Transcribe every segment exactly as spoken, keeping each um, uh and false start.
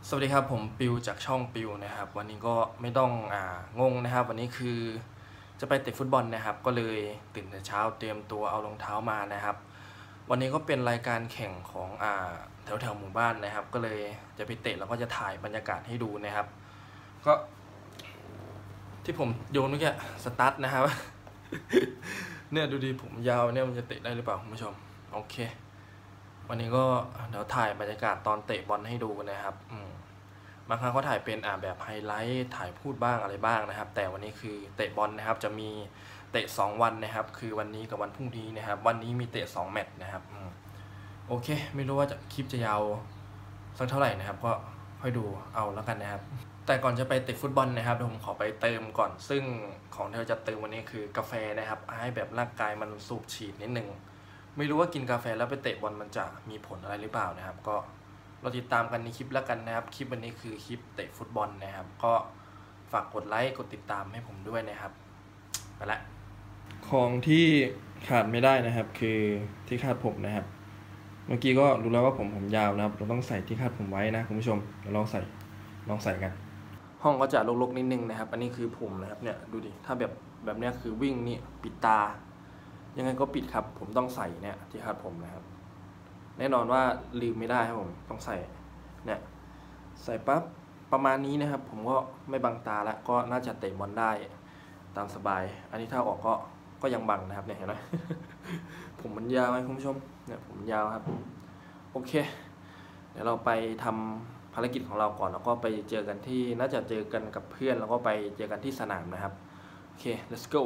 สวัสดีครับผมปิวจากช่องปิวนะครับวันนี้ก็ไม่ต้องอ่างงนะครับวันนี้คือจะไปเตะฟุตบอลนะครับก็เลยตื่นแต่เช้าเตรียมตัวเอารองเท้ามานะครับวันนี้ก็เป็นรายการแข่งของอ่าแถวแถวหมู่บ้านนะครับก็เลยจะไปเตะแล้วก็จะถ่ายบรรยากาศให้ดูนะครับก็ที่ผมโยนเมื่อกี้สตาร์ทนะครับ เนี่ยดูดีผมยาวเนี่ยมันจะเตะได้หรือเปล่าคุณผู้ชมโอเควันนี้ก็เดี๋ยวถ่ายบรรยากาศตอนเตะบอลให้ดูนะครับอืมบางครั้งเขาถ่ายเป็นอ่าแบบไฮไลท์ถ่ายพูดบ้างอะไรบ้างนะครับแต่วันนี้คือเตะบอลนะครับจะมีเตะสองวันนะครับคือวันนี้กับวันพรุ่งนี้นะครับวันนี้มีเตะสองแมตช์นะครับอืมโอเคไม่รู้ว่าจะคลิปจะยาวสักเท่าไหร่นะครับก็ค่อยดูเอาแล้วกันนะครับแต่ก่อนจะไปเตะฟุตบอลนะครับเดี๋ยวผมขอไปเติมก่อนซึ่งของที่เราจะเติมวันนี้คือกาแฟนะครับให้แบบร่างกายมันสูบฉีดนิดนึงไม่รู้ว่ากินกาแฟแล้วไปเตะบอลมันจะมีผลอะไรหรือเปล่านะครับก็เราติดตามกันในคลิปแล้วกันนะครับคลิปวันนี้คือคลิปเตะฟุตบอลนะครับก็ฝากกดไลค์กดติดตามให้ผมด้วยนะครับไปละของที่ขาดไม่ได้นะครับคือที่คาดผมนะครับเมื่อกี้ก็รู้แล้วว่าผมผมยาวนะครับเราต้องใส่ที่คาดผมไว้นะคุณผู้ชมเดี๋ยวลองใส่ลองใส่กันห้องก็จะรกๆนิดนึงนะครับอันนี้คือผมนะครับเนี่ยดูดิถ้าแบบแบบเนี้ยคือวิ่งนี่ปิดตายังไงก็ปิดครับผมต้องใส่เนี่ยที่คาดผมนะครับแน่นอนว่าลืมไม่ได้ครับผมต้องใส่เนี่ยใส่ปั๊บประมาณนี้นะครับผมก็ไม่บังตาแล้วก็น่าจะเตะบอลได้ตามสบายอันนี้ถ้าออกก็ก็ยังบังนะครับเนี่ยเห็นไหม ผมมันยาวไหมคุณผู้ชมเนี่ยผมยาวครับโอเคเดี๋ยวเราไปทำภารกิจของเราก่อนแล้วก็ไปเจอกันที่น่าจะเจอกันกับเพื่อนแล้วก็ไปเจอกันที่สนามนะครับโอเค let's go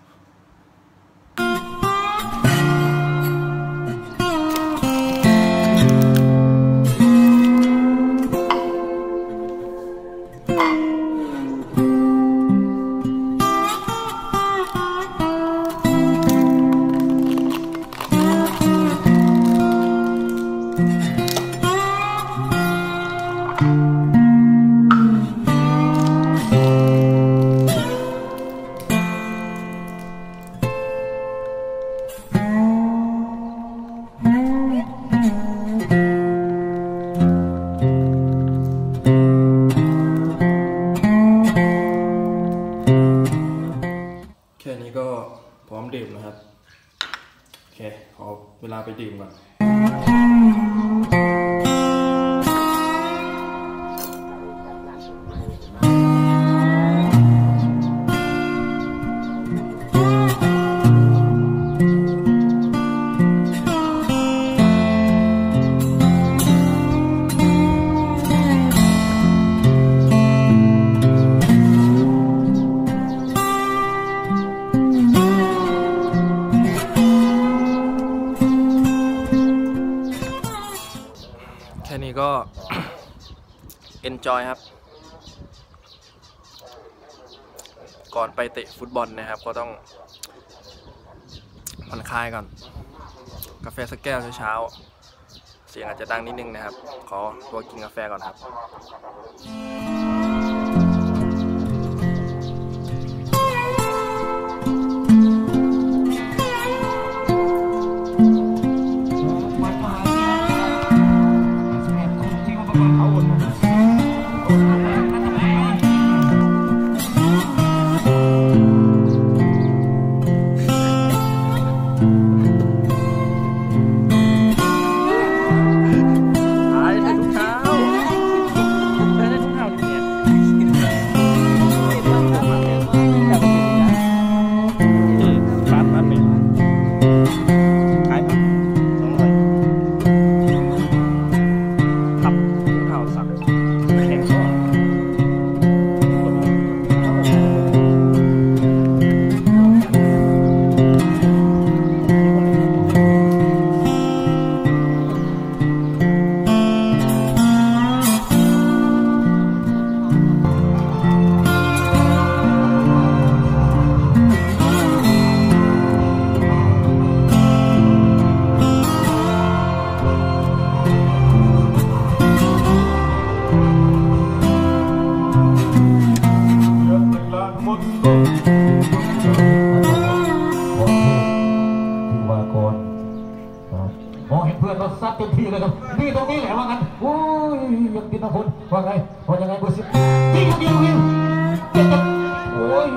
แค่นี้ก็พร้อมดื่มนะครับโอเคขอเวลาไปดื่มก่อนแค่นี้ก็ enjoy ครับก่อนไปเตะฟุตบอลนะครับก็ต้องผ่อนคลายก่อนกาแฟสักแก้วเช้าๆเสียงอาจจะดังนิดนึงนะครับขอตัวกินกาแฟก่อนครับเน้ำพลว่าไงว่ายังไงเบอร์สิบยิงยิงยิงเจ็บโอ้ย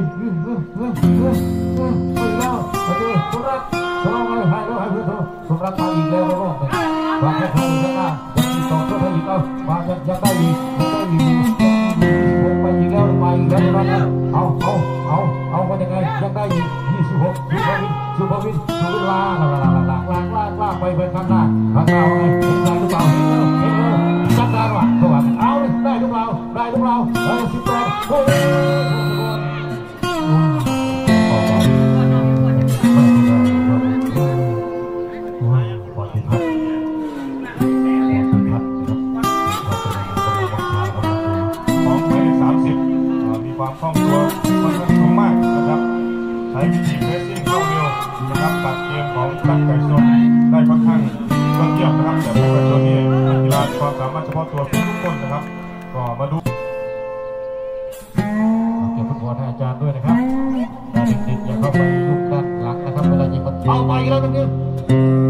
ไปแล้วมาเจอสมรักสมรักไปให้แล้วให้เพื่อนเถอะสมรักมาอีกแล้วรอบเลยวางแค่ทางข้างหน้ายังมีสองเพื่อนอีกแล้วมายังยังได้อีกยังได้อีกไปอีกแล้วมาอีกแล้วนะเอาเอาเอาเอาว่ายังไงยังได้อีกยี่สิบหกสุภวินสุภวินสุวินลาลาลาลาลาลาลาลาไปไปข้างหน้าข้างหน้าว่าไงเห็นได้หรือเปล่าเห็นแล้วเห็นแล้วจัดการว่ะเขาว่าเอาได้ทุกเราได้ทุกเราได้สิบแปดโอ้ยความคล่องตัวค่อนข้างสูงมากนะครับใช้วิธีเพรสซิ่งเข้าเร็วนะครับตัดเกมของตัดไก่ชนได้ค่อนข้างยอดเยี่ยมนะครับแต่ไก่ชนนี่กีฬาความสามารถเฉพาะตัวทุกคนนะครับก็มาดูเก็บฟุตบอลให้อาจารย์ด้วยนะครับแต่เด็กๆอย่าเข้าไปลุกด้านหลังนะครับเวลายิงมันเอาไปแล้วตรงนี้